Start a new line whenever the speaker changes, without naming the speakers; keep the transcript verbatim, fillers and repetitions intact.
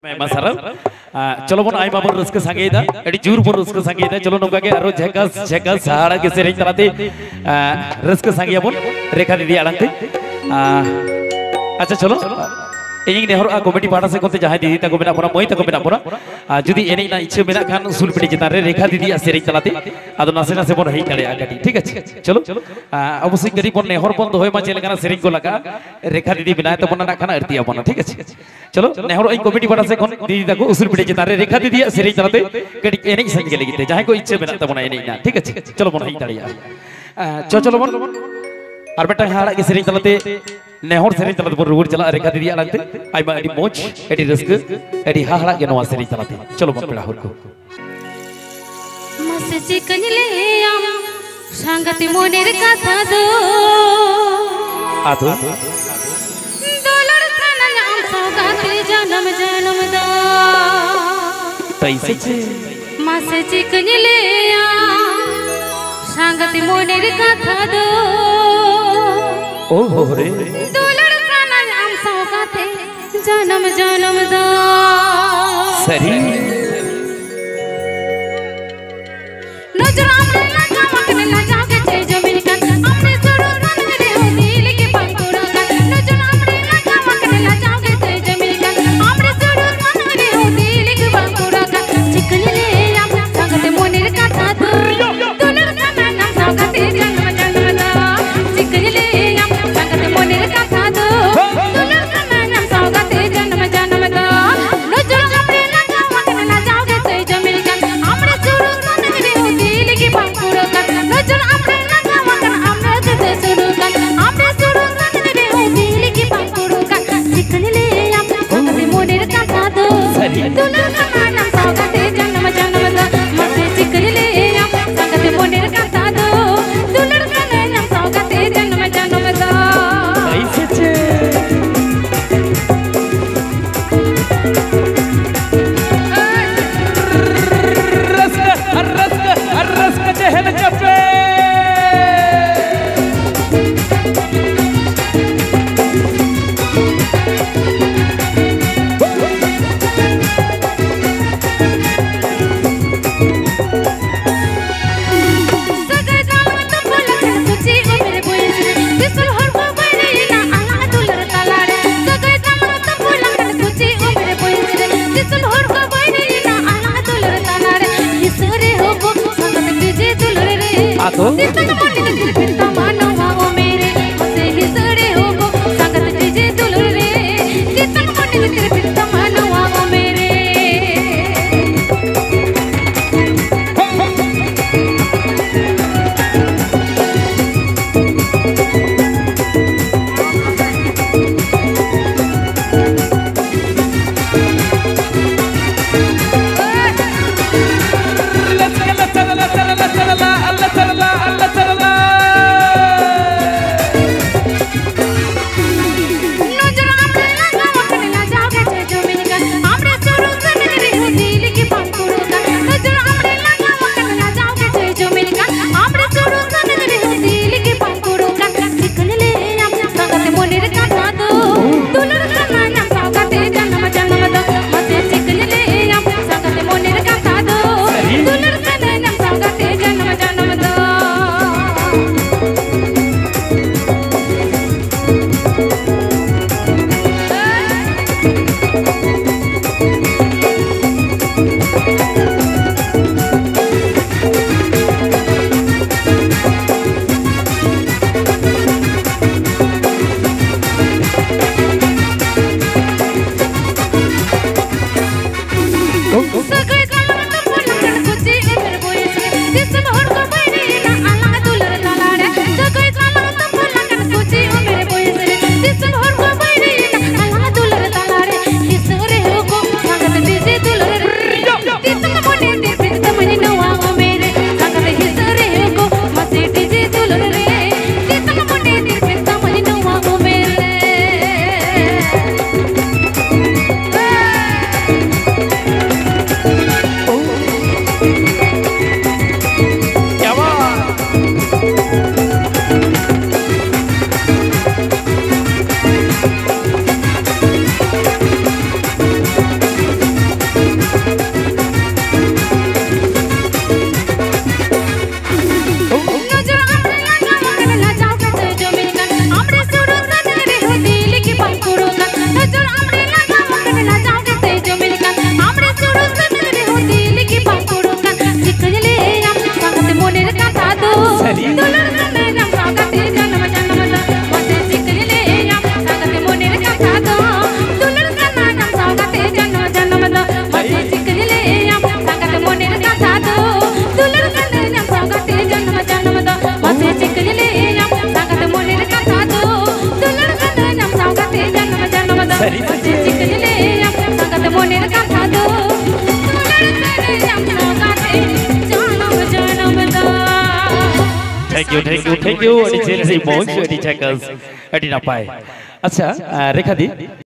चलो बन आयमा बन रस्क संगीत एडी जूर बन रस्क संगीत चलो नोका के अरो झकस झकस सहारा के सेरेंज तलाते रस्क संगीत बन रेखा दीदी आड़ंते अच्छा चलो इन्हीं ने हर कमेटी पार्टा से कोते जहाँ दीदी तक बिना पुरा मोई तक बिना पुरा जुदी एनी ना इच्छे बिना खान सुल पिटी जितारे रेखा दीदी सेरेंज तलाते आदो नासे नासे बन ही करे आगटी ठीक है चलो अब उसी गरीब बन ने हर बन तो होए मचे लगाना सेरेंज को लगा रेखा दीदी बिना तो बना खाना अर्ती बना ठीक है चलो नेहरू आई कमेटी पार्टा से कौन दीदी तक उसूल पिटे जितारे रेखा दीदी सेरेंज तलाते कड़ी एनी संग के लगी जहाँ को इच्छे बिना तो बना एनी ना ठीक है चलो बन ही करे चलो चलो बन और बेटा हाड़ा के सेरेंज तलाते नेहर सेरेंज तलाते बन रुगुर चला रेखा दीदी आलाते आइमा एडी मोच एडी रस्क एडी हाड़ा के नवा सेरेंज तलाते चलो बन पेड़ा हुरको
मसे चिकन ले आम संगति मोनेर कथा दो
आतो
डॉलर खाना आम सौगाते जन्म जन्म दा
तैसे छे
मसे चिकन ले आम संगति मोनेर कथा दो
ओ हो रे
डॉलर खाना आम सौगाते जन्म जन्म दा
सरी
नजर आमने लगा मकने ना जाके छे जमीन का हमने जरूर मन करे हो दिल के पंखुड़ा का नजर आमने लगा मकने ना जाके छे जमीन का हमने जरूर मन करे हो दिल के पंखुड़ा का चिकन ले आम संगते मोनेर कथा दो डॉलर खाना नाम सौगाते जन्म जन्म दा चिकन ले आम संगते मोनेर कथा दो डॉलर खाना नाम सौगाते जन्म जन्म दा नजर आमने लगा मकने ना जाके छे जमीन का हमने जरूर मन करे हो दिल के पंखुड़ा का नजर आमने लगा मकने हमने जरूर शुरू का हमने जरूर मन करे हो दिल के पंखुड़ा का चिकन ले आम संगते मोनेर कथा दो डॉलर खाना नाम सौगाते जन्म जन्म दा मसे चिकन ले आम संगते मोनेर कथा दो डॉलर खाना नाम सौगाते जन्म जन्म दा
तैसे छे रस्क रस्क रस्क जहल जपे
सगे जाम तो बोलखन तुझी ओ मेरे बोयस दिसल हर को बने ना आला दुलर तलाड़े सगे जाम तो बोलखन तुझी ओ मेरे बोयस दिसल हर को बने ना आला दुलर तलाड़े हिसरे हो वो संगत तुझे दुलर रे
आतो
दिसन मोने दिल पिता मानवा ओ मेरे से हिसरे हो वो संगत तुझे दुलर रे दिसन मोने दिल पिता मानवा ओ मेरे
लचक लचक लचक लचक अल्लाह चला अल्लाह चला thank you thank you thank you अड़ी जेल से मौज अड़ी चकस अड़ी नपाय अच्छा रेखा दी